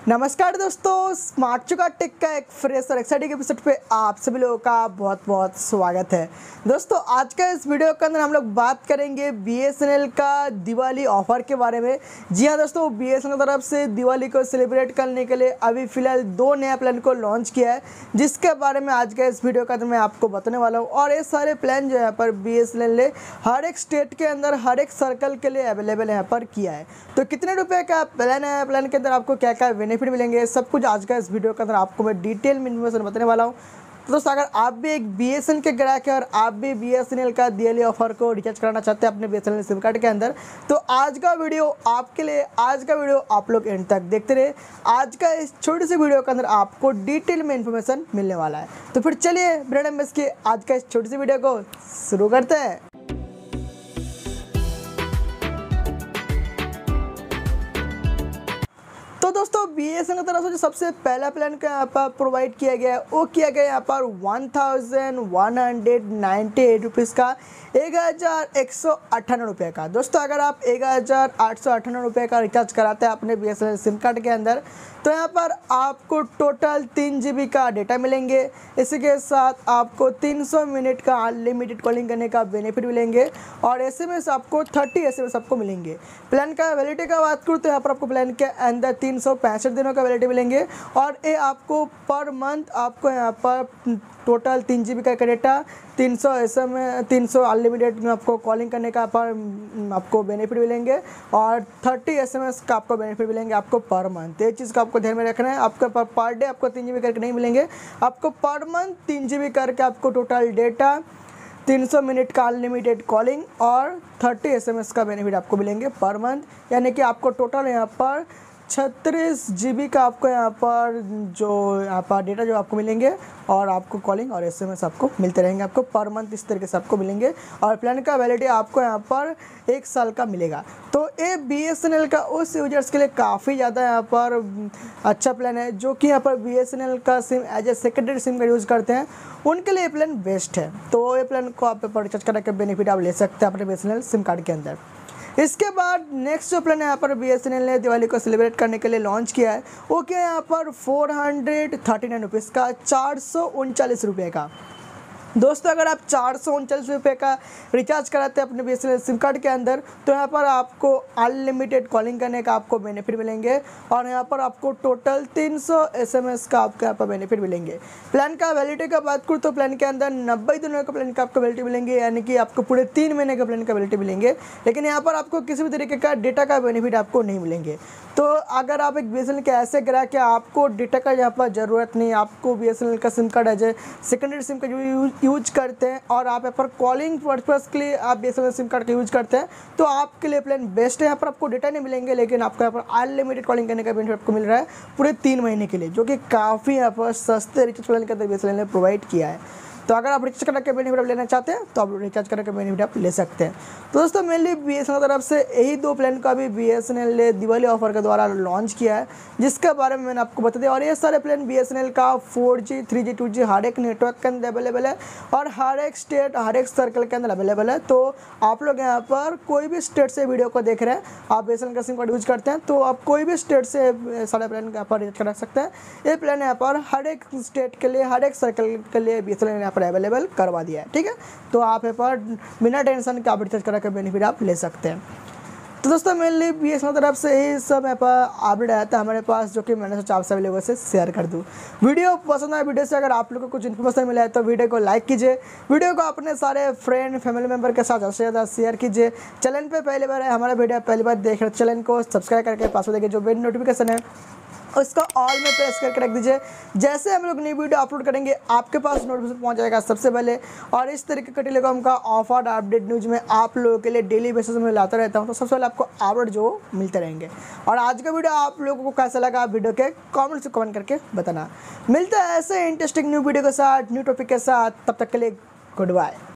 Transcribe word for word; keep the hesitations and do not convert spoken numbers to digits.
नमस्कार दोस्तों, स्मार्ट चुका टेक का एक फ्रेश और एक्साइटिंग एपिसोड पे आप सभी लोगों का बहुत बहुत स्वागत है। दोस्तों, आज का इस वीडियो के अंदर हम लोग बात करेंगे बीएसएनएल का दिवाली ऑफर के बारे में। जी हाँ दोस्तों, बीएसएनएल की तरफ से दिवाली को सेलिब्रेट करने के लिए अभी फिलहाल दो नया प्लान को लॉन्च किया है, जिसके बारे में आज का इस वीडियो के अंदर मैं आपको बताने वाला हूँ। और ये सारे प्लान जो है यहाँ पर बीएसएनएल ने हर एक स्टेट के अंदर हर एक सर्कल के लिए अवेलेबल यहाँ पर किया है। तो कितने रुपये का प्लान है, प्लान के अंदर आपको क्या क्या बेनिफिट मिलेंगे, सब कुछ आज का इस वीडियो के अंदर आपको मैं डिटेल में इन्फॉर्मेशन बताने वाला हूँ। तो दोस्तों, अगर आप भी एक बीएसएनएल के ग्राहक हैं और आप भी बीएसएनएल का दिवाली ऑफर को रिचार्ज कराना चाहते हैं अपने बीएसएनएल सिम कार्ड के अंदर, तो आज का वीडियो आपके लिए, आज का वीडियो आप लोग एंड तक देखते रहे। आज का इस छोटी सी वीडियो के अंदर आपको डिटेल में इन्फॉर्मेशन मिलने वाला है। तो फिर चलिए बिना मिस के आज का इस छोटी सी वीडियो को शुरू करते हैं। तो दोस्तों, बीएसएनएल की तरफ से जो सबसे पहला प्लान का यहाँ पर प्रोवाइड किया गया है वो किया गया यहाँ पर one thousand one hundred ninety eight rupees का एक हज़ार एक सौ अट्ठानवे रुपये का। दोस्तों, अगर आप एक हज़ार आठ सौ अट्ठानवे रुपये का रिचार्ज कराते हैं अपने बीएसएनएल सिम कार्ड के अंदर, तो यहाँ पर आपको टोटल तीन जी बी का डेटा मिलेंगे। इसी के साथ आपको तीन सौ मिनट का अनलिमिटेड कॉलिंग करने का बेनिफिट मिलेंगे और एसएमएस आपको तीस एसएमएस आपको मिलेंगे। प्लान का वैलिडिटी का बात करूँ तो यहाँ पर आपको प्लान के अंदर तीन सौ पैंसठ दिनों का वैलिडिटी मिलेंगे और ये आपको पर मंथ आपको यहाँ पर टोटल तीन जी बी का डेटा, तीन सौ एस एम तीन सौ अनलिमिटेड में आपको कॉलिंग करने का पर आपको बेनिफिट मिलेंगे और तीस एस एम एस का आपको बेनिफिट मिलेंगे आपको पर मंथ। ये चीज़ का आपको ध्यान में रखना है। आपको पर, पर डे आपको तीन जी बी करके नहीं मिलेंगे, आपको पर मंथ तीन जी बी करके आपको टोटल डेटा, तीन सौ मिनट का अनलिमिटेड कॉलिंग और तीस एस एम एस का बेनिफिट आपको मिलेंगे पर मंथ। यानी कि आपको टोटल यहाँ पर छत्तीस जी बी का आपको यहाँ पर जो यहाँ पर डेटा जो आपको मिलेंगे और आपको कॉलिंग और एसएमएस आपको मिलते रहेंगे आपको पर मंथ। इस तरीके से आपको मिलेंगे और प्लान का वैलिडिटी आपको यहाँ पर एक साल का मिलेगा। तो ये बीएसएनएल का उस यूजर्स के लिए काफ़ी ज़्यादा यहाँ पर अच्छा प्लान है जो कि यहाँ पर बीएसएनएल का SIM as a secondary SIM का यूज़ करते हैं, उनके लिए ये प्लान बेस्ट है। तो ये प्लान को आप रिचार्ज करा के बेनिफिट आप ले सकते हैं अपने बीएसएनएल सिम कार्ड के अंदर। इसके बाद नेक्स्ट जो प्लान यहाँ पर बीएसएनएल ने दिवाली को सेलिब्रेट करने के लिए लॉन्च किया है वो क्या है यहाँ पर four hundred thirty nine rupees का चार सौ उनचालीस रुपये का। दोस्तों, अगर आप चार सौ उनचालीस रुपये का रिचार्ज कराते हैं अपने बीएसएनएल सिम कार्ड के अंदर, तो यहाँ पर आपको अनलिमिटेड कॉलिंग करने का आपको बेनिफिट मिलेंगे और यहाँ पर आपको टोटल तीन सौ एसएमएस का आपको यहाँ पर बेनिफिट मिलेंगे। प्लान का वैलिडिटी का बात करूँ तो प्लान के अंदर नब्बे दिनों का प्लान का आपको वैलिडिटी मिलेंगे, यानी कि आपको पूरे तीन महीने का प्लान का वैलिडिटी मिलेंगे। लेकिन यहाँ पर आपको किसी भी तरीके का डेटा का बेनिफिट आपको नहीं मिलेंगे। तो अगर आप एक बीएसएनएल के ऐसे ग्राहक कि आपको डेटा का यहाँ पर ज़रूरत नहीं, आपको बीएसएनएल का SIM card as a secondary SIM का यूज करते हैं और आप यहाँ पर कॉलिंग पर्पज़ के लिए आप बीएसएनएल सिम कार्ड का यूज करते हैं, तो आपके लिए प्लान बेस्ट है। यहाँ पर आपको डेटा नहीं मिलेंगे, लेकिन आपको यहाँ पर अनलिमिटेड कॉलिंग करने का बेनिफिट आपको मिल रहा है पूरे तीन महीने के लिए, जो कि काफ़ी यहाँ पर सस्ते रिचार्ज प्लान के अंदर बीएसएनएल ने प्रोवाइड किया है। तो अगर आप रिचार्ज करके बेनिफिट आप लेना चाहते हैं तो आप रिचार्ज करके बेनिफिट आप ले सकते हैं। तो दोस्तों, मेनली बीएसएनएल की तरफ से यही दो प्लान का भी बीएसएनएल ने दिवाली ऑफर के द्वारा लॉन्च किया है, जिसके बारे में मैंने आपको बता दिया। और ये सारे प्लान बीएसएनएल का four G three G two G हर एक नेटवर्क के अंदर अवेलेबल है और हर एक स्टेट हर एक सर्कल के अंदर अवेलेबल है। तो आप लोग यहाँ पर कोई भी स्टेट से वीडियो को देख रहे हैं, आप बीएसएनएल का सिम कार्ड यूज करते हैं, तो आप कोई भी स्टेट से सारे प्लान यहाँ पर रिचार्ज करा सकते हैं। ये प्लान यहाँ पर हर एक स्टेट के लिए हर एक सर्कल के लिए बीएसएनएल यहाँ पर अवेलेबल करवा दिया है। ठीक है, तो आप यहाँ पर बिना टेंशन के आप रिचार्ज करा के बेनिफिट आप ले सकते हैं। तो दोस्तों, मेनली बीएसएनएल की तरफ से यही सब यहाँ पर अपडेट आया था हमारे पास, जो कि मैंने सोचा आप सभी लोगों से शेयर कर दूँ। वीडियो पसंद आया, वीडियो से अगर आप लोगों को कुछ इन्फॉर्मेशन मिला है तो वीडियो को लाइक कीजिए, वीडियो को अपने सारे फ्रेंड फैमिली मेम्बर के साथ ज़्यादा से ज़्यादा शेयर कीजिए। चैनल पे पहली बार है हमारा वीडियो पहली बार देख रहे, चैनल को सब्सक्राइब करके पास में देखिए जो बेल नोटिफिकेशन है उसको ऑल में प्रेस करके रख दीजिए। जैसे हम लोग नई वीडियो अपलोड करेंगे आपके पास नोटिफिकेशन पहुंच जाएगा सबसे पहले। और इस तरीके का टेलीकॉम का ऑफर अपडेट न्यूज़ में आप लोगों के लिए डेली बेसिस में लाता रहता हूं, तो सबसे पहले आपको अपडेट जो मिलते रहेंगे। और आज का वीडियो आप लोगों को कैसा लगा, वीडियो के कमेंट से कमेंट करके बताना। मिलता है ऐसे इंटरेस्टिंग न्यू वीडियो के साथ, न्यू टॉपिक के साथ। तब तक के लिए गुड बाय।